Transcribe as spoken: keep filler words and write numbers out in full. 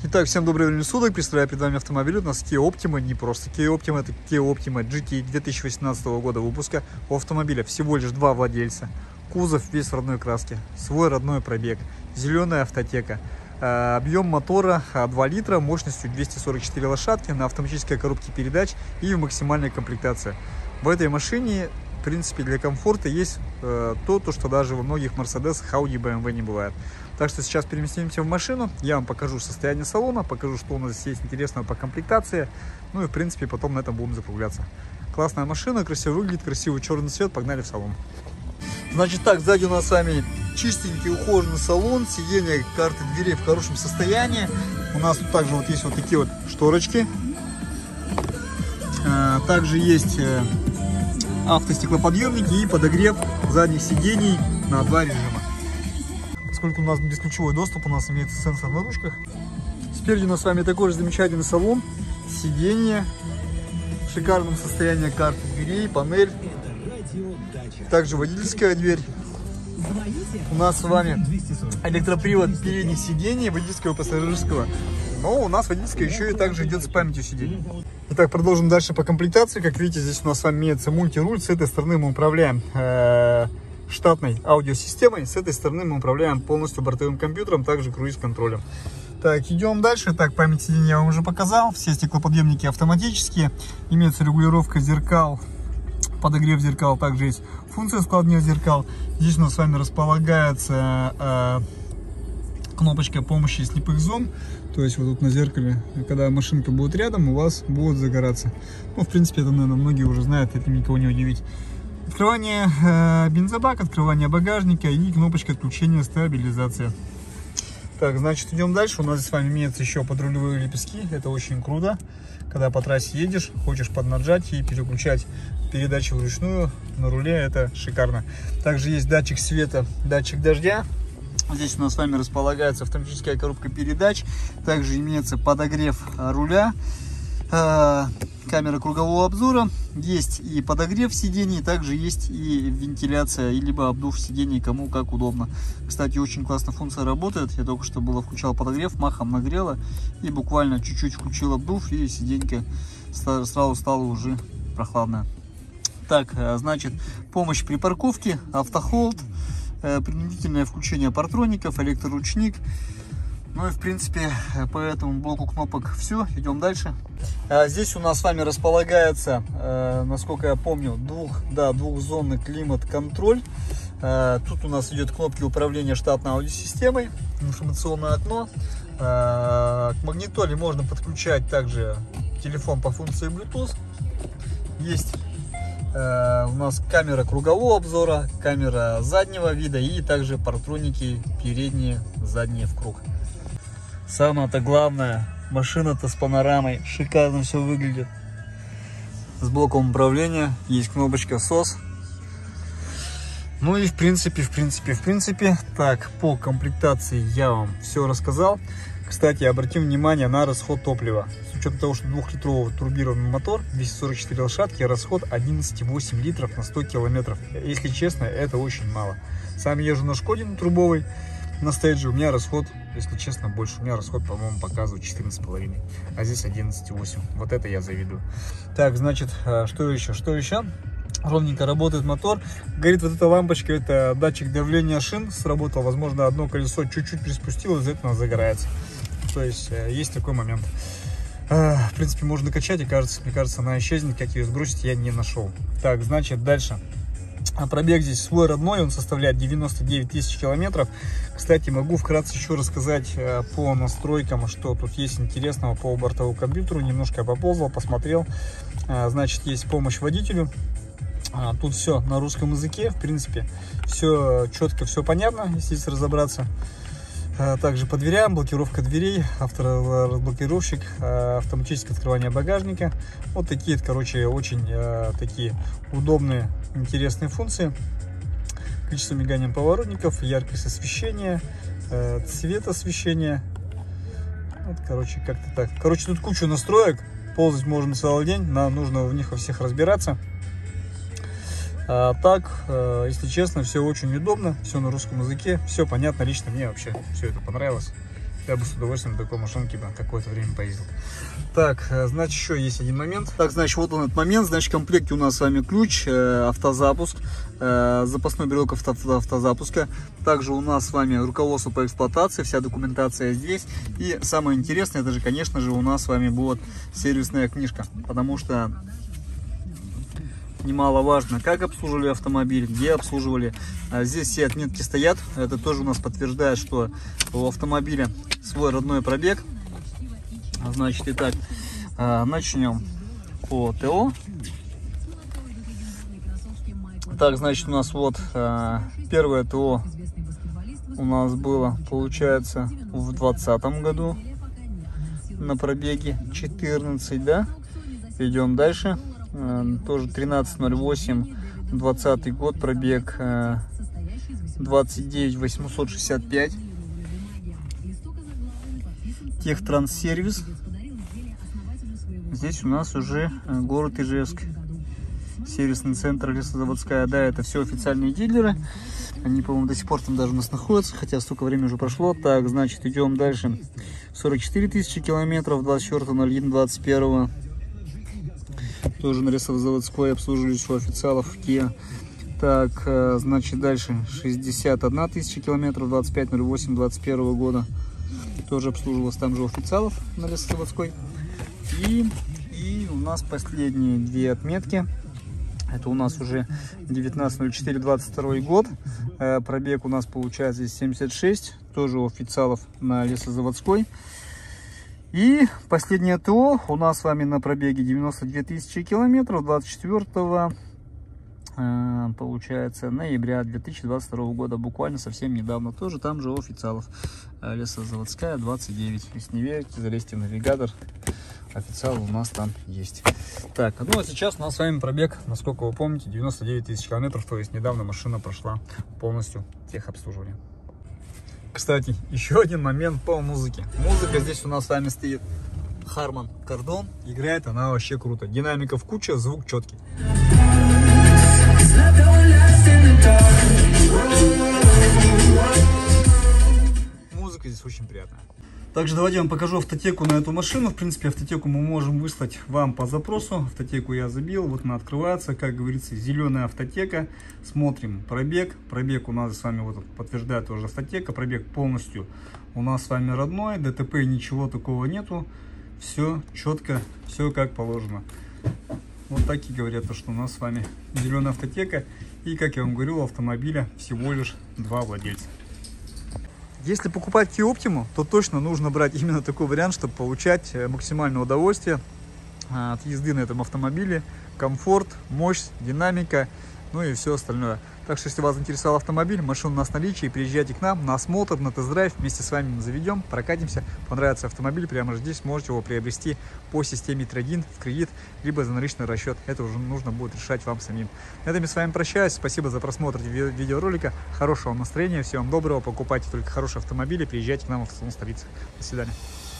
Итак, всем доброго времени суток. Представляю перед вами автомобиль. У нас Kia Optima, не просто Kia Optima, это Kia Optima джи ти две тысячи восемнадцатого года выпуска. У автомобиля всего лишь два владельца. Кузов весь в родной краске, свой родной пробег, зеленая автотека. Объем мотора два литра, мощностью двести сорок четыре лошадки, на автоматической коробке передач и максимальная комплектация. В этой машине, в принципе, для комфорта есть э, то, то, что даже во многих Mercedes, Audi, бэ эм вэ не бывает. Так что сейчас переместимся в машину, я вам покажу состояние салона, покажу, что у нас здесь есть интересного по комплектации. Ну и, в принципе, потом на этом будем закругляться. Классная машина, красиво выглядит, красивый черный цвет, погнали в салон. Значит так, сзади у нас с вами чистенький ухоженный салон, сиденья, карты дверей в хорошем состоянии. У нас тут также вот есть вот такие вот шторочки. Также есть автостеклоподъемники и подогрев задних сидений на два режима. Поскольку у нас бесключевой доступ, у нас имеется сенсор на ручках. Спереди у нас с вами такой же замечательный салон, сиденье в шикарном состоянии, карты дверей, панель. Также водительская дверь. У нас с вами электропривод передних сидений, водительского и пассажирского. Но у нас водительская еще и также идет с памятью сидений. Итак, продолжим дальше по комплектации. Как видите, здесь у нас с вами имеется мультируль. С этой стороны мы управляем э, штатной аудиосистемой. С этой стороны мы управляем полностью бортовым компьютером, также круиз-контролем. Так, идем дальше. Так, память сидений я вам уже показал. Все стеклоподъемники автоматические. Имеется регулировка зеркал, подогрев зеркал. Также есть функция складывания зеркал. Здесь у нас с вами располагается э, кнопочка помощи слепых зон. То есть вот тут на зеркале, когда машинка будет рядом, у вас будет загораться. Ну, в принципе, это, наверное, многие уже знают, это никого не удивить. Открывание э, бензобака, открывание багажника и кнопочка отключения стабилизации. Так, значит, идем дальше. У нас с вами имеется еще подрулевые лепестки. Это очень круто. Когда по трассе едешь, хочешь поднажать и переключать передачи вручную на руле, это шикарно. Также есть датчик света, датчик дождя. Здесь у нас с вами располагается автоматическая коробка передач. Также имеется подогрев руля, э, камера кругового обзора. Есть и подогрев сидений, также есть и вентиляция, и либо обдув сидений, кому как удобно. Кстати, очень классно функция работает. Я только что было включал подогрев, махом нагрела и буквально чуть-чуть включил обдув, и сиденька сразу стала уже прохладная. Так, значит, помощь при парковке, автохолд, принудительное включение партроников, электроручник. Ну и в принципе по этому блоку кнопок все. Идем дальше. Здесь у нас с вами располагается, насколько я помню, двух, да, двухзонный климат-контроль. Тут у нас идет кнопки управления штатной аудиосистемой, информационное окно. К магнитоле можно подключать также телефон по функции Bluetooth. Есть Uh, у нас камера кругового обзора, камера заднего вида и также партроники передние, задние в круг. Самое-то главное, машина-то с панорамой, шикарно все выглядит. С блоком управления есть кнопочка сос. Ну и в принципе, в принципе, в принципе, так, по комплектации я вам все рассказал. Кстати, обратим внимание на расход топлива. С учетом того, что двухлитровый турбированный мотор, двести сорок четыре лошадки, расход одиннадцать и восемь литров на сто километров. Если честно, это очень мало. Сам езжу на Шкоде на трубовой, на стейдже, у меня расход, если честно, больше. У меня расход, по-моему, показывает четырнадцать и пять, а здесь одиннадцать и восемь. Вот это я завидую. Так, значит, что еще? Что еще? Ровненько работает мотор. Горит вот эта лампочка, это датчик давления шин сработал. Возможно, одно колесо чуть-чуть приспустило, из-за этого загорается. То есть есть такой момент. В принципе, можно качать, и кажется, мне кажется, она исчезнет. Как ее сбросить, я не нашел. Так, значит, дальше. Пробег здесь свой родной, он составляет девяносто девять тысяч километров. Кстати, могу вкратце еще рассказать по настройкам, что тут есть интересного по бортовому компьютеру. Немножко я поползал, посмотрел. Значит, есть помощь водителю. Тут все на русском языке, в принципе, все четко, все понятно, если здесь разобраться. Также по дверям, блокировка дверей, авторазблокировщик, автоматическое открывание багажника. Вот такие, короче, очень такие удобные, интересные функции. Количество мигания поворотников, яркость освещения, цвет освещения. Вот, короче, как-то так. Короче, тут кучу настроек, ползать можно целый день, нам нужно в них во всех разбираться. А так, если честно, все очень удобно, все на русском языке, все понятно, лично мне вообще все это понравилось. Я бы с удовольствием на такой машинке бы какое-то время поездил. Так, значит, еще есть один момент. Так, значит, вот он этот момент. Значит, в комплекте у нас с вами ключ, э, автозапуск, э, запасной брелок авто, автозапуска. Также у нас с вами руководство по эксплуатации, вся документация здесь. И самое интересное, это же, конечно же, у нас с вами будет сервисная книжка. Потому что немаловажно, как обслуживали автомобиль, где обслуживали. Здесь все отметки стоят. Это тоже у нас подтверждает, что у автомобиля свой родной пробег. Значит, итак, начнем по ТО. Так, значит, у нас вот первое ТО у нас было, получается, в двадцатом году на пробеге четырнадцать, да? Идем дальше. Тоже тринадцать ноль восемь, двадцатый год, пробег двадцать девять восемьсот шестьдесят пять. Техтранссервис. Здесь у нас уже город Ижевск. Сервисный центр Лесозаводская. Да, это все официальные дилеры. Они, по-моему, до сих пор там даже у нас находятся, хотя столько времени уже прошло. Так, значит, идем дальше. сорок четыре тысячи километров, двадцать четвёртого ноль первого двадцать первого. Тоже на Лесозаводской обслуживались у официалов Kia. Так, значит, дальше шестьдесят одна тысяча километров, двадцать пятого ноль восьмого двадцать первого года. Тоже обслуживалась там же у официалов на Лесозаводской. И, и у нас последние две отметки. Это у нас уже девятнадцатого ноль четвёртого двадцать второй год. Э, пробег у нас получается здесь семьдесят шесть. Тоже у официалов на Лесозаводской. И последнее ТО у нас с вами на пробеге девяносто две тысячи километров, двадцать четвёртого э, получается ноября две тысячи двадцать второго года, буквально совсем недавно. Тоже там же у официалов. э, Лесозаводская двадцать девять. Если не верите, залезьте в навигатор. Официал у нас там есть. Так, ну а сейчас у нас с вами пробег, насколько вы помните, девяносто девять тысяч километров. То есть недавно машина прошла полностью техобслуживание. Кстати, еще один момент по музыке. Музыка здесь у нас с вами стоит Harman Kardon. Играет она вообще круто. Динамиков куча, звук четкий. Музыка здесь очень приятная. Также давайте я вам покажу автотеку на эту машину. В принципе, автотеку мы можем выслать вам по запросу. Автотеку я забил, вот она открывается. Как говорится, зеленая автотека. Смотрим пробег. Пробег у нас с вами вот подтверждает тоже автотека. Пробег полностью у нас с вами родной. ДТП, ничего такого нету. Все четко, все как положено. Вот так и говорят, что у нас с вами зеленая автотека. И, как я вам говорил, у автомобиля всего лишь два владельца. Если покупать Kia Optima, то точно нужно брать именно такой вариант, чтобы получать максимальное удовольствие от езды на этом автомобиле. Комфорт, мощь, динамика, ну и все остальное. Так что, если вас заинтересовал автомобиль, машина у нас в наличии, приезжайте к нам на осмотр, на тест-драйв, вместе с вами заведем, прокатимся. Понравится автомобиль, прямо здесь можете его приобрести по системе трейд-ин в кредит, либо за наличный расчет. Это уже нужно будет решать вам самим. На этом я с вами прощаюсь. Спасибо за просмотр видеоролика. Хорошего вам настроения, всего вам доброго. Покупайте только хорошие автомобили, приезжайте к нам в салон столицы. До свидания.